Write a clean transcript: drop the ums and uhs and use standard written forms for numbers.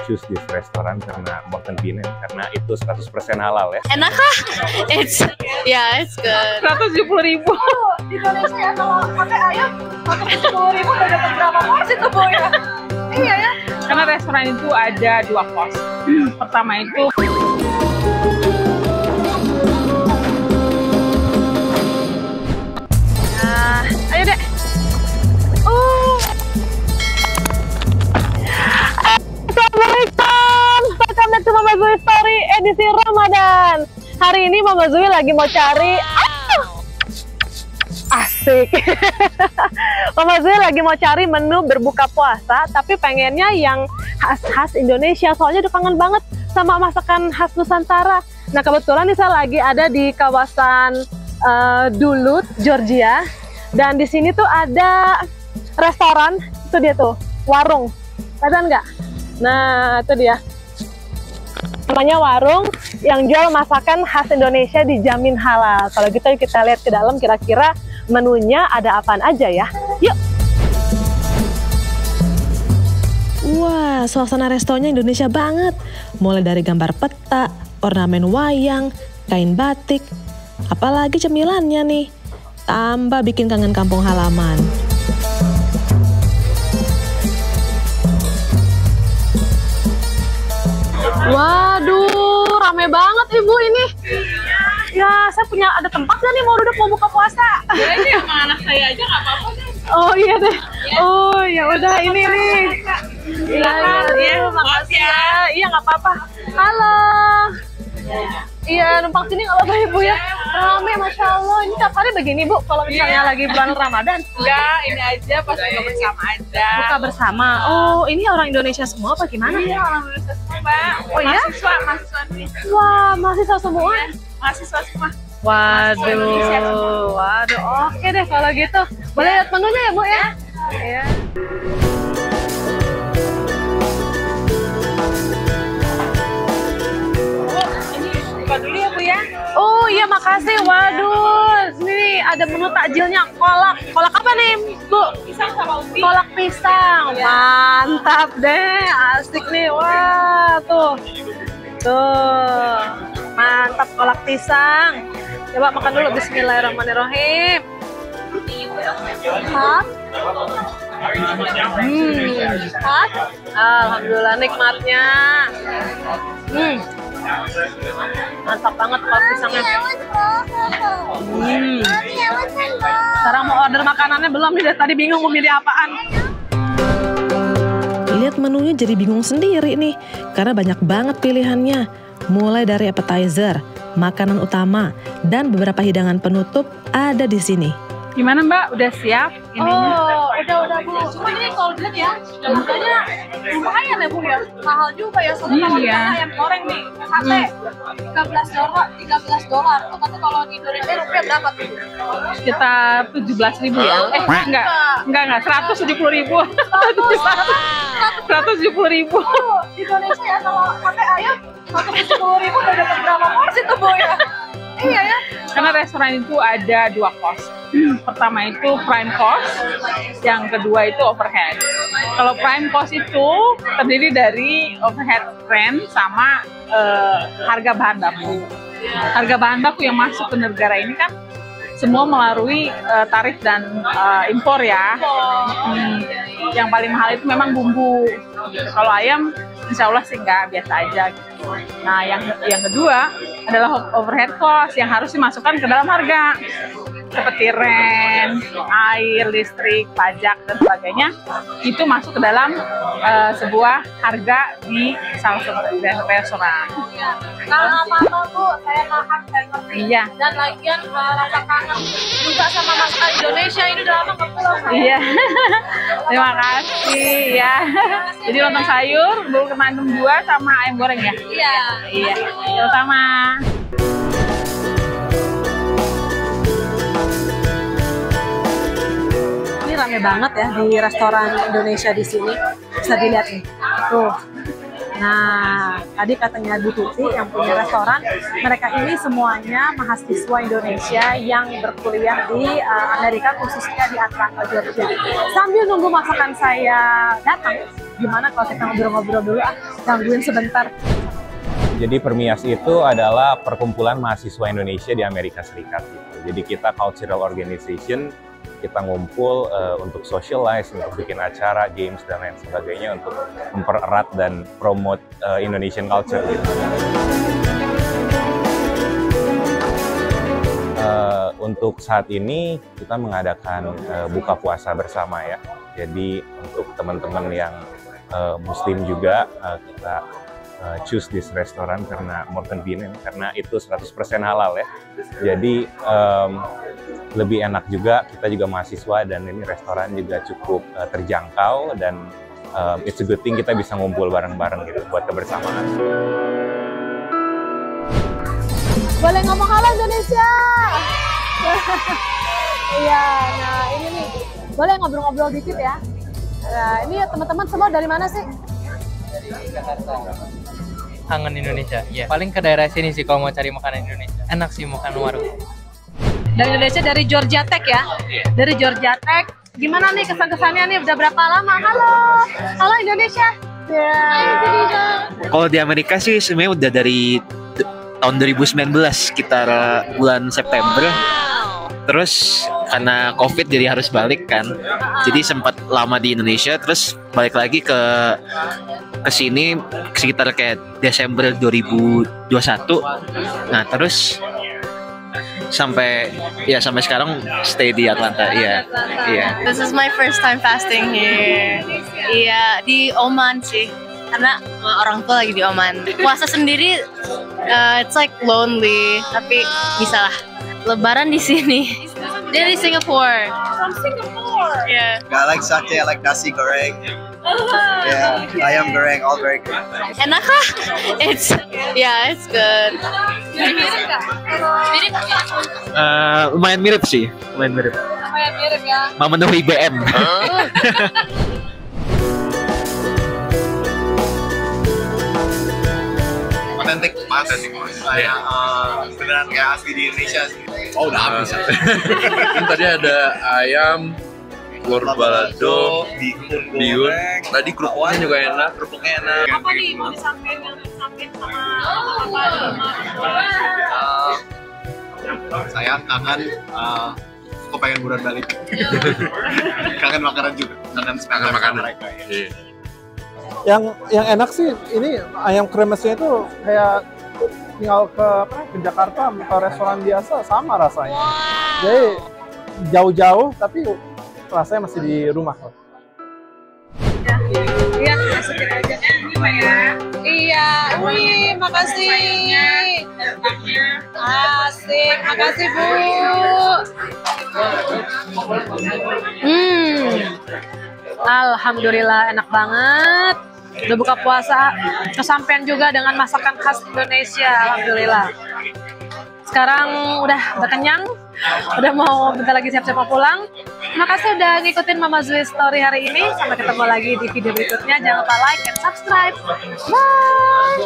choose this restaurant karena more convenient karena itu 100% halal ya. Enak kah? It's good. 170.000. Di Indonesia ya kalau pakai ayam 170.000 udah dapat berapa porsi tuh Bu ya? Iya ya. Karena restoran itu ada 2 pos. Pertama itu Ayo dek. Assalamualaikum. Welcome back to Mama Zui Story edisi Ramadan. Hari ini Mama Zui lagi mau cari asik. Mama Zui lagi mau cari menu berbuka puasa, tapi pengennya yang khas-khas Indonesia. Soalnya udah kangen banget sama masakan khas Nusantara. Nah kebetulan nih saya lagi ada di kawasan Duluth, Georgia. Dan di sini tuh ada restoran, itu dia tuh, warung. Kelihatan nggak? Nah, itu dia. Namanya warung yang jual masakan khas Indonesia dijamin halal. Kalau gitu kita lihat ke dalam kira-kira menunya ada apaan aja ya. Yuk! Wah, suasana restonya Indonesia banget. Mulai dari gambar peta, ornamen wayang, kain batik, apalagi cemilannya nih. Tambah bikin kangen kampung halaman. Waduh, rame banget Ibu ini. Ya, saya punya ada tempat nggak nih mau duduk mau buka puasa? ya ini sama anak saya aja nggak apa-apa deh. Oh iya deh. Oh ya udah ini nih. Iya, makasih ya. Iya nggak apa-apa. Halo. Iya numpang sini nggak apa-apa Ibu ya. Rame Masya Allah. Ini tiap hari begini Bu. Kalau misalnya lagi bulan Ramadan. Enggak, ini aja pas buka bersama aja. Buka bersama. Oh ini orang Indonesia semua apa gimana? Iya, orang Indonesia semua Mbak. Oh iya? Mahasiswa nih. Wah mahasiswa semua. Mahasiswa semua. Waduh, waduh. Oke deh kalau gitu. Boleh lihat menunya ya Bu ya? Iya. Buka dulu ya Bu ya. Oh iya makasih. Waduh, ini ada menu takjilnya kolak. Kolak apa nih Bu? Pisang sama ubi. Kolak pisang. Mantap deh, asik nih. Wah tuh, tuh, mantap kolak pisang. Coba makan dulu. Bismillahirrahmanirrahim. Hah? Hah? Alhamdulillah nikmatnya. Mantap banget kolak pisangnya. Sekarang mau order makanannya belum nih, dari tadi bingung mau milih apaan. Lihat menunya jadi bingung sendiri nih, karena banyak banget pilihannya. Mulai dari appetizer, makanan utama, dan beberapa hidangan penutup ada di sini. Gimana Mbak? Udah siap ininya? Oh, udah Bu. Cuma ini kalau dilihat ya, harganya lumayan ya Bu ya. Mahal juga ya. Soalnya kalau Iya. misalnya ayam goreng nih, sate $13. Tuh kata kalau di Indonesia rupiah berapa tuh? Sekitar 17.000 ya? Enggak, 170.000. 170.000. Di Indonesia ya kalau pakai ayam 170.000 udah dapat berapa porsi tuh Bu ya? Iya ya. Karena restoran itu ada 2 course. Pertama itu prime course, yang kedua itu overhead. Kalau prime course itu terdiri dari overhead rent sama harga bahan baku. Harga bahan baku yang masuk ke negara ini kan semua melalui tarif dan impor ya. Yang paling mahal itu memang bumbu. Kalau ayam, insya Allah sih nggak, biasa aja gitu. Nah, yang kedua adalah overhead cost yang harus dimasukkan ke dalam harga, seperti rent, air, listrik, pajak dan sebagainya. Itu masuk ke dalam sebuah harga di salah satu restoran. Kalau apa-apa Bu, saya tahan, saya ngerti. Iya. Dan lagian rasa kangen juga sama masakan Indonesia, ini udah lama nggak pulang saya. Iya. Terima kasih ya. Jadi lontong sayur, bubur kemantum 2 sama ayam goreng ya? Iya. Iya. Sama. Ini rame banget ya di restoran Indonesia di sini. Bisa dilihat nih. Tuh. Nah, tadi katanya Bu Tuti yang punya restoran, mereka ini semuanya mahasiswa Indonesia yang berkuliah di Amerika, khususnya di Atlanta, Georgia. Sambil nunggu masakan saya datang, gimana kalau kita ngobrol-ngobrol dulu gangguin sebentar. Jadi Permias itu adalah perkumpulan mahasiswa Indonesia di Amerika Serikat. Gitu. Jadi kita cultural organization, kita ngumpul untuk socialize, untuk bikin acara, games, dan lain sebagainya untuk mempererat dan promote Indonesian culture. Gitu. Untuk saat ini kita mengadakan buka puasa bersama ya. Jadi untuk teman-teman yang Muslim juga kita choose this restoran karena Morten Bienen karena itu 100% halal ya. Jadi lebih enak juga, kita juga mahasiswa dan ini restoran juga cukup terjangkau dan it's a good thing kita bisa ngumpul bareng-bareng gitu buat kebersamaan. Boleh ngomong halo Indonesia? Iya, nah ini nih, boleh ngobrol-ngobrol dikit ya? Nah ini teman-teman semua dari mana sih? Kangen Indonesia, ya. Paling ke daerah sini sih kalau mau cari makanan Indonesia. Enak sih makan warung. Dari Indonesia, dari Georgia Tech ya? Dari Georgia Tech. Gimana nih kesan-kesannya nih? Udah berapa lama? Halo Indonesia. Ya. Indonesia. Kalau di Amerika sih sebenarnya udah dari tahun 2019 sekitar bulan September. Terus karena COVID jadi harus balik kan. Jadi sempat lama di Indonesia terus balik lagi ke sini sekitar kayak Desember 2021. Nah, terus sampai sekarang stay di Atlanta. Iya. This is my first time fasting here. Iya, di Oman sih. Karena orang tua lagi di Oman. Puasa sendiri, it's like lonely, tapi bisa lah. Lebaran di sini. Dari Singapore. From Singapore. Yeah. I like satay, I like nasi goreng. Yeah, ayam goreng, all very good. Enak lah. It's good. Mirip nggak? Lumayan mirip sih, lumayan mirip. Lumayan mirip ya. Memenuhi BM. Otentik mas, kayak beneran kayak asli di Indonesia sih. Oh udah habis. Tadi ada ayam, telur balado, bihun. Tadi kerupuknya juga enak. Apa nih mau disampaikan sama apa? Saya kangen, kok pengen buruan balik. Kangen makanan juga, kangen makanan mereka. Ya. Yang enak sih ini ayam kremesnya itu kayak tinggal ke Jakarta ke restoran biasa sama rasanya. Jadi jauh-jauh tapi rasanya masih di rumah. Iya, masukin aja ya. Iya, wih, makasih. Asik, makasih Bu. Alhamdulillah enak banget. Udah buka puasa, kesampean juga dengan masakan khas Indonesia. Alhamdulillah. Sekarang udah kenyang, udah mau bentar lagi siap-siap mau pulang. Makasih udah ngikutin Mama Zui Story hari ini. Sampai ketemu lagi di video berikutnya. Jangan lupa like and subscribe. Bye.